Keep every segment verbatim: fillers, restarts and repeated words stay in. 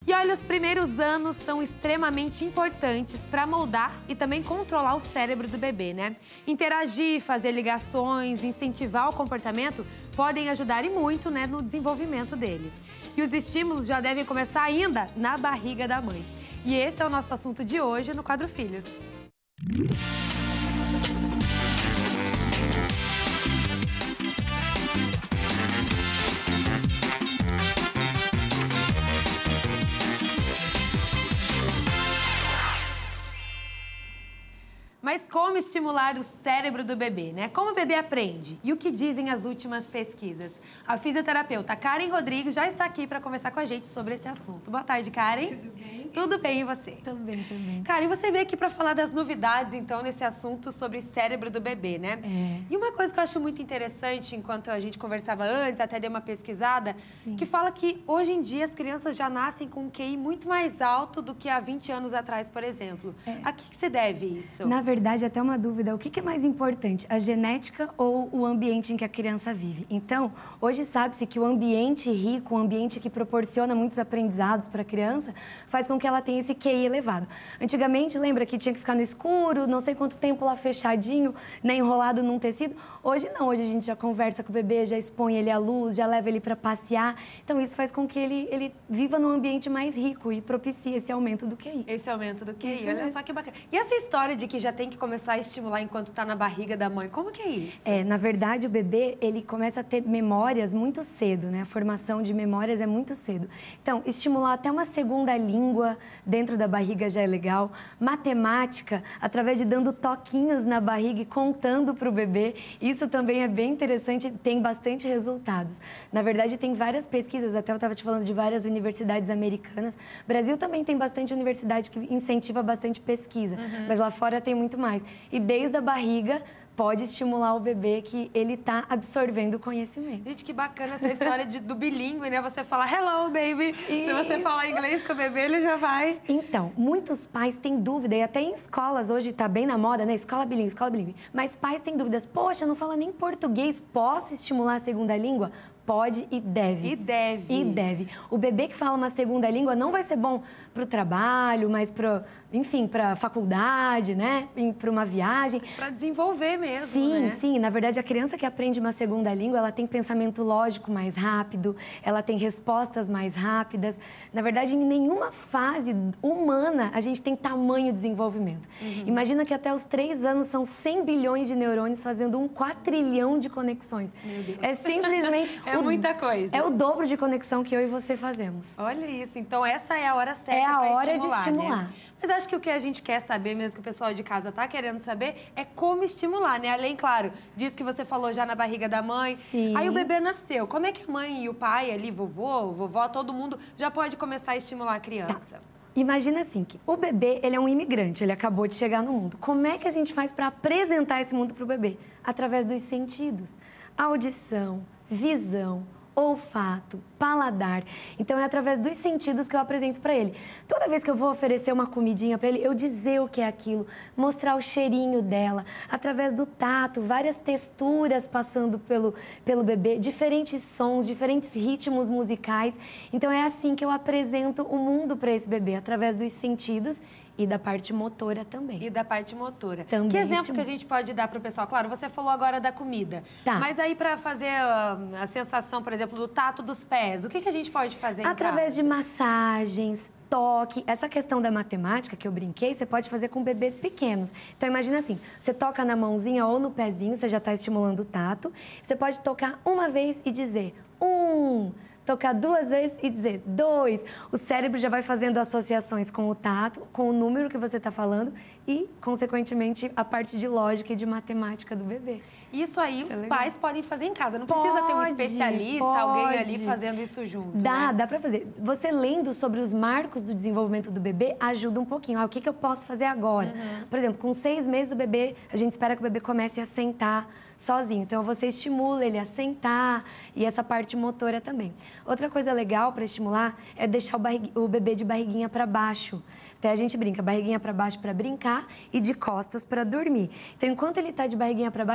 E olha, os primeiros anos são extremamente importantes para moldar e também controlar o cérebro do bebê, né? Interagir, fazer ligações, incentivar o comportamento podem ajudar e muito, né, no desenvolvimento dele. E os estímulos já devem começar ainda na barriga da mãe. E esse é o nosso assunto de hoje no Quadro Filhos. Mas como estimular o cérebro do bebê, né? Como o bebê aprende? E o que dizem as últimas pesquisas? A fisioterapeuta Karen Rodrigues já está aqui para conversar com a gente sobre esse assunto. Boa tarde, Karen. Tudo bem? Tudo bem, e você? Também, também. Karen, você veio aqui para falar das novidades, então, nesse assunto sobre cérebro do bebê, né? É. E uma coisa que eu acho muito interessante, enquanto a gente conversava antes, até dei uma pesquisada, Sim. que fala que hoje em dia as crianças já nascem com um Q I muito mais alto do que há vinte anos atrás, por exemplo. É. A que, que se deve isso? Na verdade, até uma dúvida, o que é mais importante, a genética ou o ambiente em que a criança vive? Então, hoje sabe-se que o ambiente rico, o ambiente que proporciona muitos aprendizados para a criança, faz com que ela tenha esse Q I elevado. Antigamente, lembra que tinha que ficar no escuro, não sei quanto tempo lá fechadinho, né, enrolado num tecido? Hoje não, hoje a gente já conversa com o bebê, já expõe ele à luz, já leva ele para passear. Então, isso faz com que ele, ele viva num ambiente mais rico e propicie esse aumento do Q I. Esse aumento do Q I, isso olha mesmo. Só que bacana. E essa história de que já tem que começar a estimular enquanto está na barriga da mãe, como que é isso? É, na verdade, o bebê, ele começa a ter memórias muito cedo, né? A formação de memórias é muito cedo. Então, estimular até uma segunda língua dentro da barriga já é legal. Matemática, através de dando toquinhos na barriga e contando para o bebê. Isso também é bem interessante, tem bastante resultados. Na verdade, tem várias pesquisas, até eu estava te falando de várias universidades americanas. O Brasil também tem bastante universidade que incentiva bastante pesquisa, uhum. mas lá fora tem muito mais. E desde a barriga pode estimular o bebê que ele está absorvendo o conhecimento. Gente, que bacana essa história de, do bilíngue, né? Você fala hello, baby. Isso. Se você falar inglês com o bebê, ele já vai. Então, muitos pais têm dúvida, e até em escolas hoje está bem na moda, né? Escola bilíngue, escola bilíngue. Mas pais têm dúvidas. Poxa, não fala nem português, posso estimular a segunda língua? Pode e deve. E deve. E deve. O bebê que fala uma segunda língua não vai ser bom para o trabalho, mas para, enfim, para a faculdade, né? Para uma viagem. Para desenvolver mesmo, Sim, né? sim. Na verdade, a criança que aprende uma segunda língua, ela tem pensamento lógico mais rápido, ela tem respostas mais rápidas. Na verdade, em nenhuma fase humana a gente tem tamanho desenvolvimento. Uhum. Imagina que até os três anos são cem bilhões de neurônios fazendo um quatrilhão de conexões. Meu Deus. É simplesmente... É muita coisa. É o dobro de conexão que eu e você fazemos. Olha isso. Então, essa é a hora certa É a hora estimular, de estimular. Né? Mas acho que o que a gente quer saber, mesmo que o pessoal de casa tá querendo saber, é como estimular, né? Além, claro, disso que você falou já na barriga da mãe. Sim. Aí o bebê nasceu. Como é que a mãe e o pai ali, vovô, vovó, todo mundo, já pode começar a estimular a criança? Tá. Imagina assim, que o bebê, ele é um imigrante, ele acabou de chegar no mundo. Como é que a gente faz para apresentar esse mundo para o bebê? Através dos sentidos. Audição, visão, olfato, paladar. Então, é através dos sentidos que eu apresento para ele. Toda vez que eu vou oferecer uma comidinha para ele, eu dizer o que é aquilo, mostrar o cheirinho dela, através do tato, várias texturas passando pelo, pelo bebê, diferentes sons, diferentes ritmos musicais. Então, é assim que eu apresento o mundo para esse bebê, através dos sentidos e da parte motora também. E da parte motora. Também. Que exemplo que a gente pode dar para o pessoal? Claro, você falou agora da comida. Tá. Mas aí para fazer uh, a sensação, por exemplo, do tato dos pés, o que, que a gente pode fazer Através em casa? de massagens, toque. Essa questão da matemática que eu brinquei, você pode fazer com bebês pequenos. Então, imagina assim, você toca na mãozinha ou no pezinho, você já está estimulando o tato. Você pode tocar uma vez e dizer um... Tocar duas vezes e dizer dois. O cérebro já vai fazendo associações com o tato, com o número que você está falando e, consequentemente, a parte de lógica e de matemática do bebê. Isso aí isso os é pais podem fazer em casa. Não pode, precisa ter um especialista, pode. alguém ali fazendo isso junto. Dá, né? dá para fazer. Você lendo sobre os marcos do desenvolvimento do bebê ajuda um pouquinho. Ah, o que, que eu posso fazer agora? Uhum. Por exemplo, com seis meses o bebê, a gente espera que o bebê comece a sentar sozinho. Então, você estimula ele a sentar e essa parte motora também. Outra coisa legal para estimular é deixar o, barrig... o bebê de barriguinha para baixo. Até a gente brinca, barriguinha para baixo para brincar e de costas para dormir. Então, enquanto ele está de barriguinha para baixo, eu estou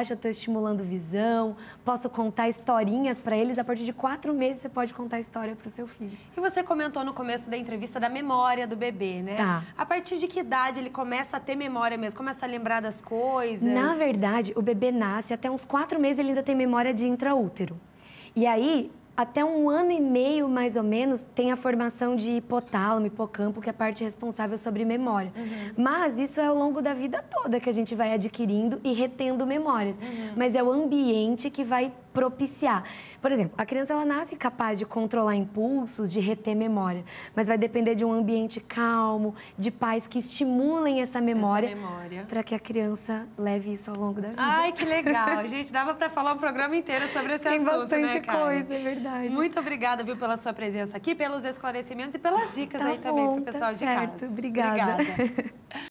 estimulando visão, posso contar historinhas para eles. A partir de quatro meses você pode contar história para o seu filho. E você comentou no começo da entrevista da memória do bebê, né? Tá. A partir de que idade ele começa a ter memória mesmo? Começa a lembrar das coisas? Na verdade, o bebê nasce, até uns quatro meses ele ainda tem memória de intraútero. E aí, até um ano e meio, mais ou menos, tem a formação de hipotálamo, hipocampo, que é a parte responsável sobre memória. Uhum. Mas isso é ao longo da vida toda que a gente vai adquirindo e retendo memórias. Uhum. Mas é o ambiente que vai propiciar. Por exemplo, a criança ela nasce capaz de controlar impulsos, de reter memória, mas vai depender de um ambiente calmo, de pais que estimulem essa memória, memória. para que a criança leve isso ao longo da vida. Ai, que legal! Gente, dava para falar um programa inteiro sobre esse Tem assunto, bastante né, Karen? coisa, é verdade. Muito obrigada, viu, pela sua presença aqui, pelos esclarecimentos e pelas dicas tá aí bom, também para o pessoal tá de certo. casa. Obrigada. Obrigada.